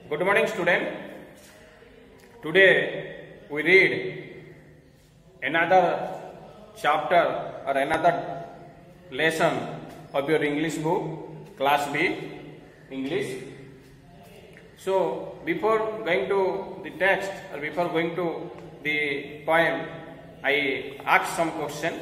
Good morning, student. Today we read another chapter or another lesson of your English book, Class B, English. So, before going to the text or before going to the poem, I ask some question.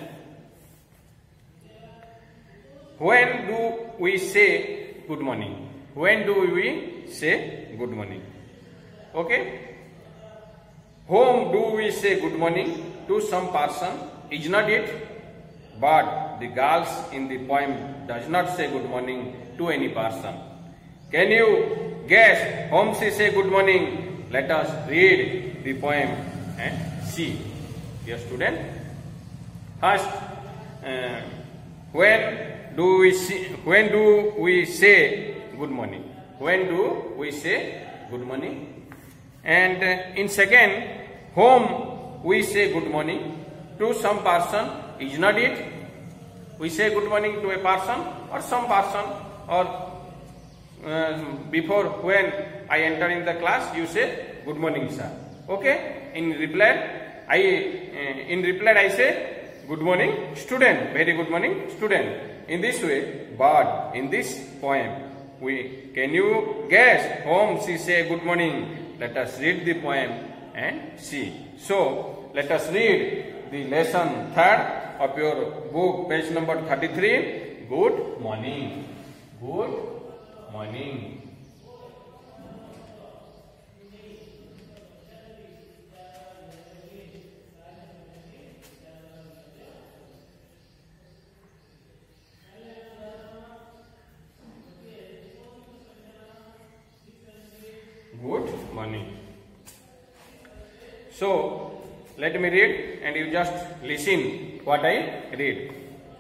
When do we say good morning? When do we say good morning? Okay. Whom do we say good morning? To some person, is not it? But the girls in the poem does not say good morning to any person. Can you guess whom she say good morning? Let us read the poem and see. Dear student, first, when do we say good morning? When do we say good morning? And in second, whom we say good morning? To some person, is not it? We say good morning to a person or some person, or before when I enter in the class, you say good morning, sir. Okay? In reply I say good morning, student. Very good morning, student. In this way, but in this poem, can you guess whom she say good morning? Let us read the poem and see. So, let us read the lesson 3rd of your book, page number 33. Good morning. Good morning. Good morning. So, let me read and you just listen what I read.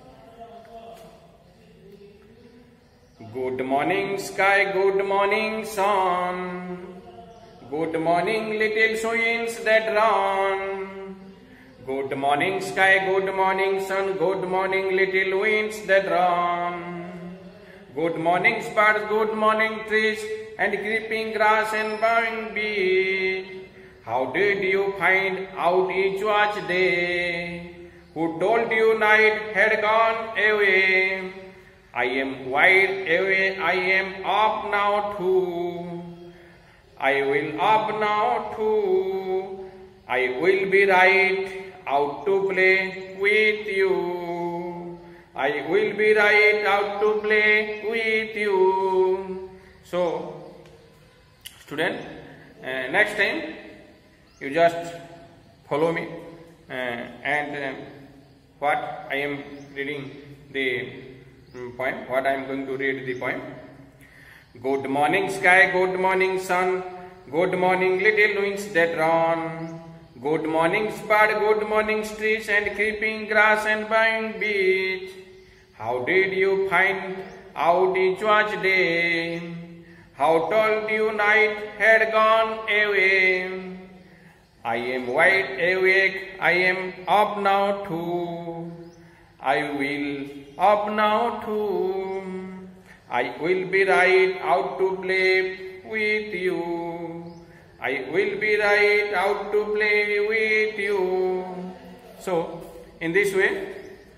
Good morning sky, good morning sun. Good morning little swans that run. Good morning sky, good morning sun. Good morning little winds that run. Good morning birds, good morning trees, and creeping grass and bowing bees. How did you find out each was day? Who told you night had gone away? I am wide away, I am up now too. I will up now too. I will be right out to play with you. I will be right out to play with you. So, student, next time you just follow me and what I am reading the poem, what I am going to read the poem. Good morning sky, good morning sun, good morning little winds that run. Good morning bird, good morning trees and creeping grass and bowing bees. How did you find out each was day? How told you night had gone away? I am wide awake, I am up now too. I will up now too. I will be right out to play with you. I will be right out to play with you. So, in this way,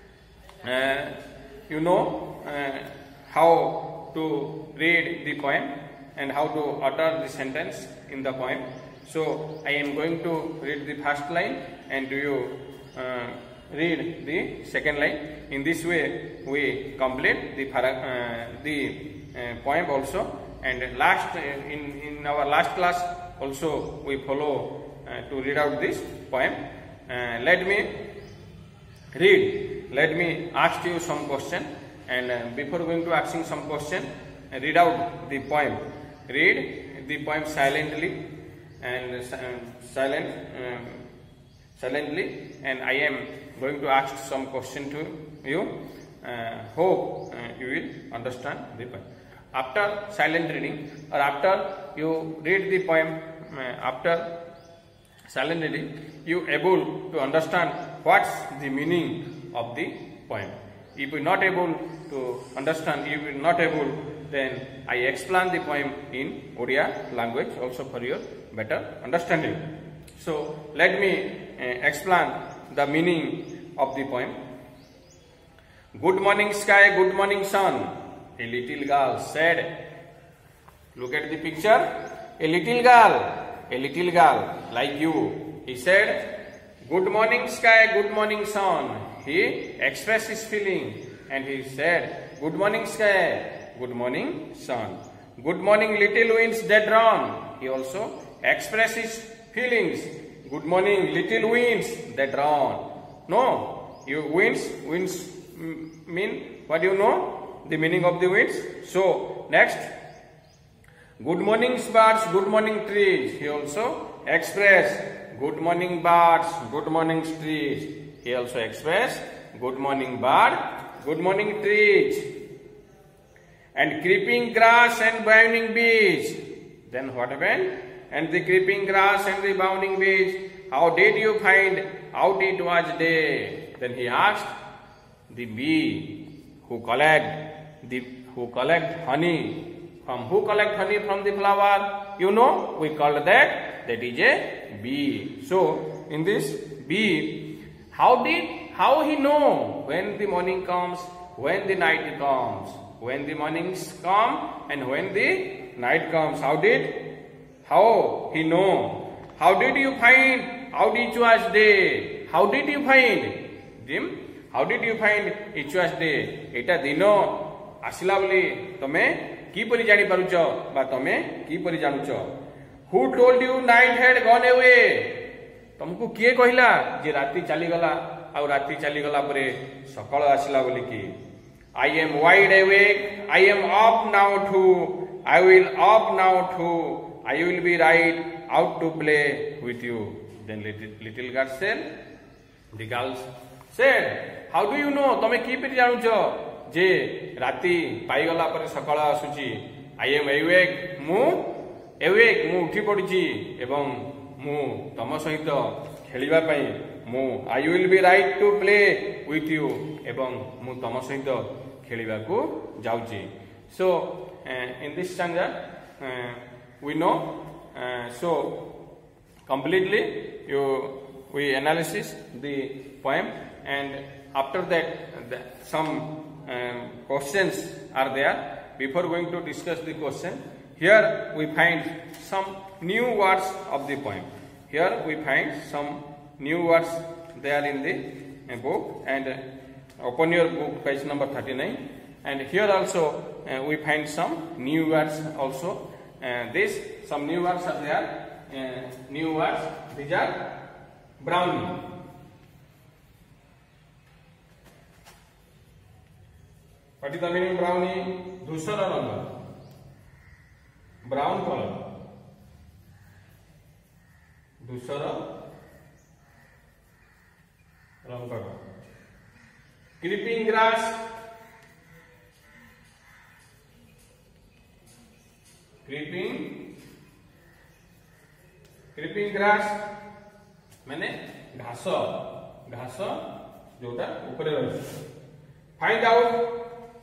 you know how to read the poem and how to utter the sentence in the poem. So, I am going to read the first line and you read the second line. In this way, we complete the poem also. And last in our last class also we follow to read out this poem. Let me ask you some question, and before going to asking some question, read out the poem. Read the poem silently and silently, and I am going to ask some question to you. Hope you will understand the poem. After silent reading, or after you read the poem, after silent reading, you able to understand what's the meaning of the poem. If you not able to understand, if you not able then I explain the poem in Odia language also for your better understanding. So let me explain the meaning of the poem. Good morning sky, good morning sun, a little girl said. Look at the picture. A little girl like you. He said, good morning sky, good morning sun. He expressed his feeling and he said, good morning sky, good morning sun. Good morning little winds that run. He also expressed his feelings. Good morning little winds that run. No, you winds mean what do you know? The meaning of the winds. So next, good morning birds, good morning trees. He also expressed good morning birds, good morning trees. He also expressed good morning bird, good morning trees. And creeping grass and bounding bees. Then what happened? And the creeping grass and the bounding bees. How did you find out it was day? Then he asked the bee who collect honey. From who collect honey from the flower? You know, we call that is a bee. So in this bee, how he know when the morning comes, when the night comes, when the mornings come and when the night comes? How he know? How did you find out it was day? How did you find them? How did you find it was day? Eta dino asila boli tome kipari jani paruch ba tome kipari januch? Who told you night had gone away? तुमको किए कहला जे राति चली गला आ राति चली गला परे सकाळ आसिला बोली की? I am wide awake, I am up now too, I will up now too, I will be right out to play with you. Then little girl said, the girls said, how do you know? तमे की पे जानुछ जे राति पाई गला परे सकाळ आसुची? I am awake, मु उठी पड़िची एवं मु तम सहित खेलिबा पई मु I will be right to play with you एवं मु तम सहित खेलिबा को जाउची. So in this stanza we know so completely we analysis the poem, and after that some questions are there. Before going to discuss the question, here we find some new words of the poem. Here we find some new words there in the book, and open your book page number 39, and here also we find some new words also. Some new words are there. New words, these are brownie. What is the meaning of brownie? Dhusara ranga. Brown color. Dhusara ranga. Creeping grass. Creeping grass माने घास जोटा ऊपर रही. Find out.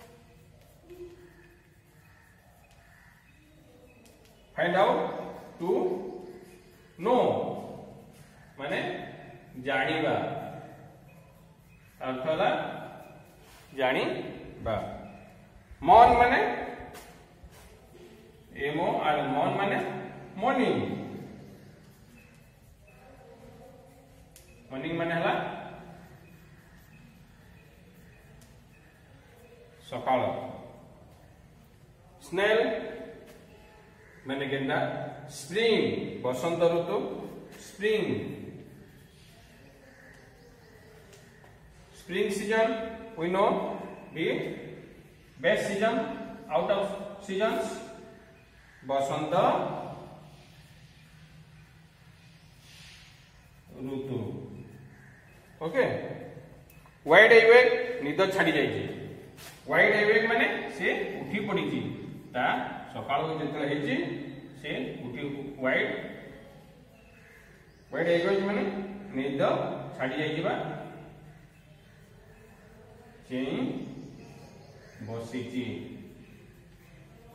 Find out, to know माने जानिबा. अर्थ होला जानिबा. Morn माने morn माने morning. Morning माने होला सकाळ. Snail माने गेंडा. Spring Basant Ritu. Spring season we know the best season out of seasons. Basanta Ritu. Okay. Wide awake निद छाड़ी जाइए. Wide awake माने से उठी पड़ी थी. ता सकाळ जेतले हेची से उठी wide awake माने निद छाड़ी जाइबा. चेई बसिची.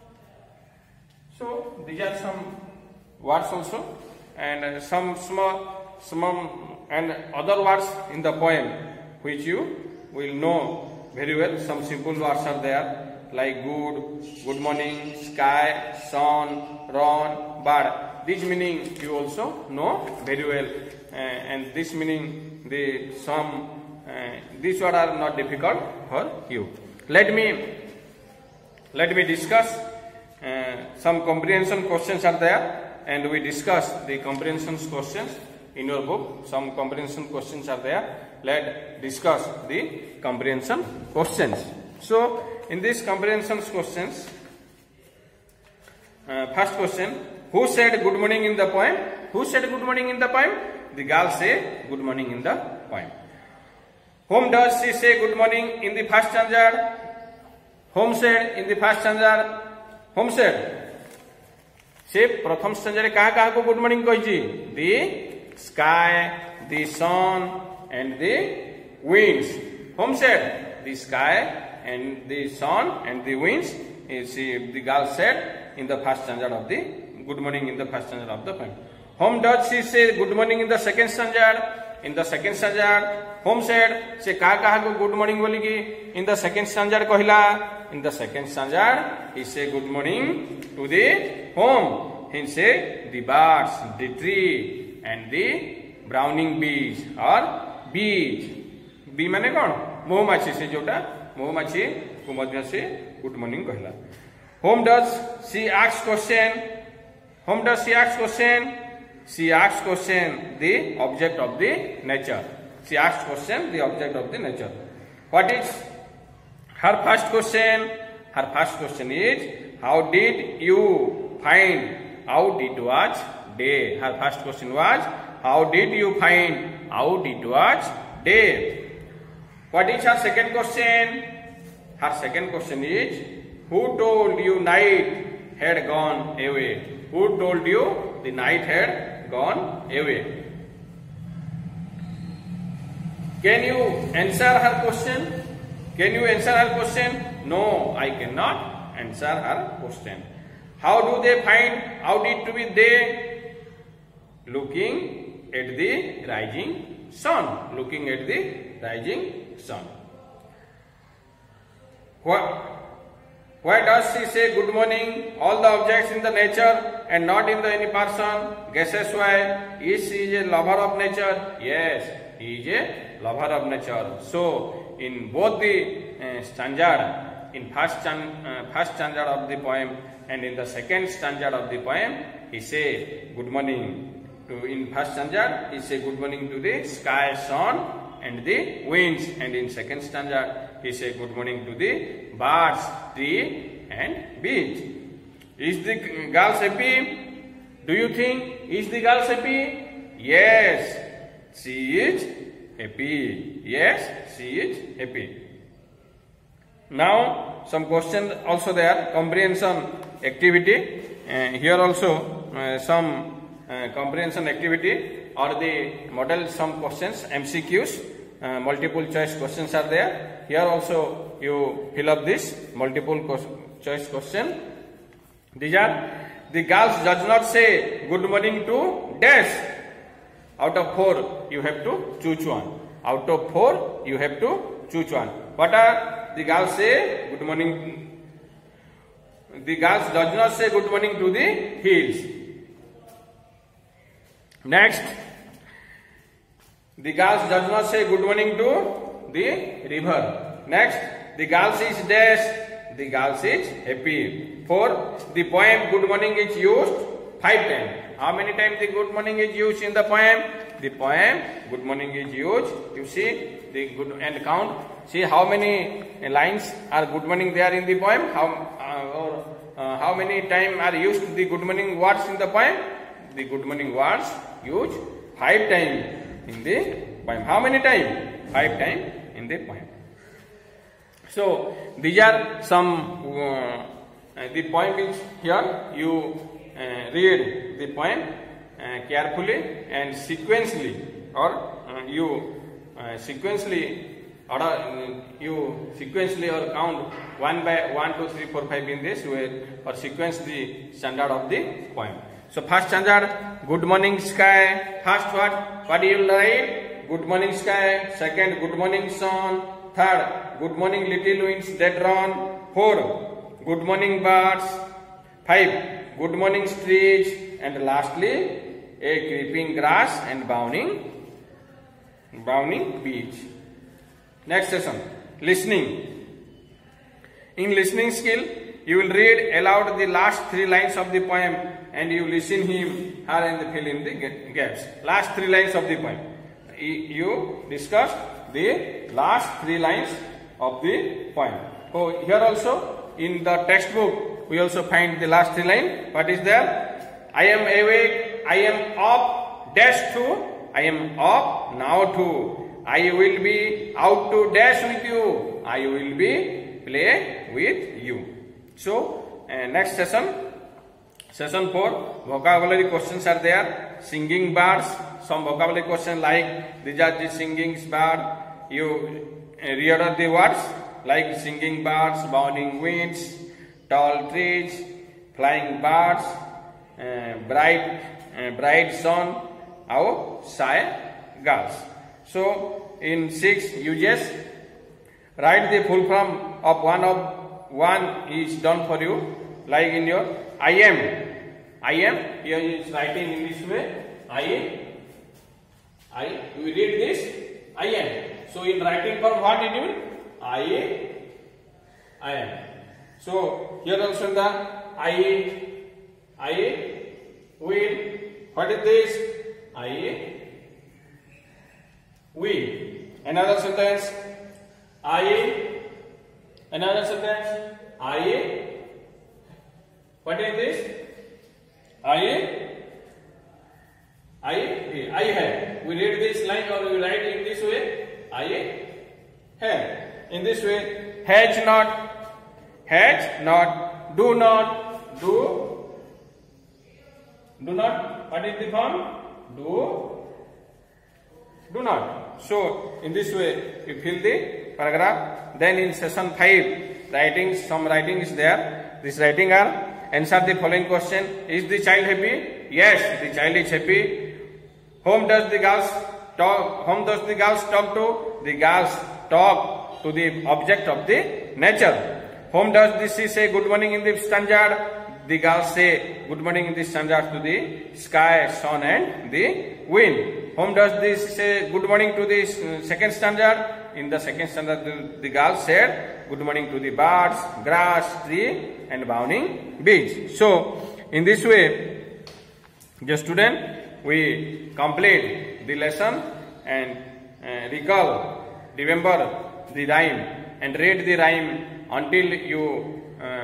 these are some words also, and some small and other words in the poem which you will know very well. Some simple words are there like good morning, sky, sun, run, bird. This meaning you also know very well, and this meaning these words are not difficult for you. Let me discuss some comprehension questions are there, and we discuss the comprehension questions in your book. Some comprehension questions are there. Let's discuss the comprehension questions. So in these comprehension questions, first question: who said good morning in the poem? Who said good morning in the poem? The girl said good morning in the poem. Whom does she say good morning in the first stanza? Whom said in the first stanza? Whom said? से प्रथम stanza रे कहा कहा को good morning कहिछि? The sky, the sun and the winds. Whom said? The sky and the sun and the winds. The girl said in the first stanza of the good morning in the first stanza of the poem. Whom does she say good morning in the second stanza? In the second stanza, whom said? से कहा कहा को good morning बोली कि in the second stanza कहला. In the second stanza, he say good morning to the whom? He say the birds, the tree and the browning bees or bees. Bee माने कौन? महुमाछी से जोटा महुमाछी को मध्य से गुड मॉर्निंग कहला. Whom does she ask question? Whom does she ask question? She asks question the object of the nature. She asks question the object of the nature. What is her first question? Her first question is how did you find out it was day? Her first question was how did you find out it was day? What is her second question? Her second question is who told you night had gone away? Who told you the night had gone away? Can you answer her question? Can you answer her question? No, I cannot answer her question. How do they find out it to be day? Looking at the rising sun. Looking at the rising sun. Why does she say good morning? All the objects in the nature and not in the any person. Guesses why? Is she a lover of nature? Yes, he is a lover of nature. So in both the stanza, in first stanza of the poem and in the second stanza of the poem, he say good morning to. In first stanza, he say good morning to the sky, sun, and the winds, and in second stanza, he say good morning to the birds, tree, and bees. Is the girl happy? Do you think is the girl happy? Yes, she is happy. Yes, she is happy. Now some questions also there. Comprehension activity. Here also some comprehension activity or the model some questions, MCQs. Multiple choice questions are there. Here also you fill up this multiple choice question. These are the girls does not say good morning to dash. Out of 4 you have to choose one. Out of 4 you have to choose one. What are the girls say good morning? The girls does not say good morning to the hills. Next, the girls does not say good morning to the river. Next, the girls is dash. The girls is happy. 4. The poem good morning is used 5 times. How many times the good morning is used in the poem? The poem good morning is used. You see the good and count. See how many lines are good morning there in the poem. How many times are used the good morning words in the poem? The good morning words used 5 times in the poem. How many times? 5 times in the poem. So these are some. The poem is here. You read the poem carefully and sequentially, or you sequentially order, you sequentially or count 1 by 1, 2, 3, 4, 5 in this way, or sequence the standard of the poem. So first standard, good morning sky. First what do you write? Good morning sky. Second, good morning sun. Third, good morning little winds that run. 4, good morning birds. 5, good morning trees. And lastly, a creeping grass and bounding beach. Next session, listening. In listening skill, you will read aloud the last 3 lines of the poem and you listen him, her and fill in the gaps. Last 3 lines of the poem. You discuss the last 3 lines of the poem. So here also in the textbook we also find the last 3 lines. What is there? I am awake, I am up, dash to, I am up now to. I will be out to dash with you. I will be play with you. So next session, session 4, vocabulary questions are there. Singing birds, some vocabulary questions like these are the singing birds. You reorder the words like singing birds, bounding winds, tall trees, flying birds, bright sun, or shy girls. So in 6 you just write the full form of one is done for you, like in your I am here is writing in this way. We read this I am. So in writing form what it will? I am. So here also the I will. What is this? I will. Another sentence. Another sentence. What is this? I have. We read this line or we write in this way. I have. In this way, has not, do not, do not. What is the form? Do not. So in this way, we fill the paragraph. Then in session 5, some writing is there. This writing are answer the following question. Is the child happy? Yes, the child is happy. Whom does the girls talk to? The girls talk to the object of the nature. Whom does the she say good morning in the standard? The girls say good morning in the standard to the sky, sun and the wind. Whom does this say good morning to the second standard? In the second standard, the girls said good morning to the birds, grass, tree and bounding beach. So in this way, the student, we complete the lesson and remember the rhyme and read the rhyme until you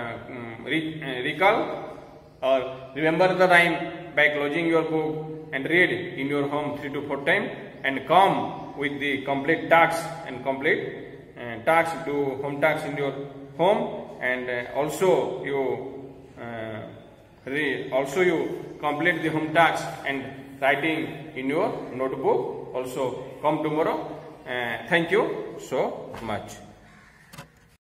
recall or remember the rhyme by closing your book and read in your home 3 to 4 times and come with the complete tasks and complete tasks, do home tasks in your home, and also you complete the home tasks and writing in your notebook. Also come tomorrow. Thank you so much.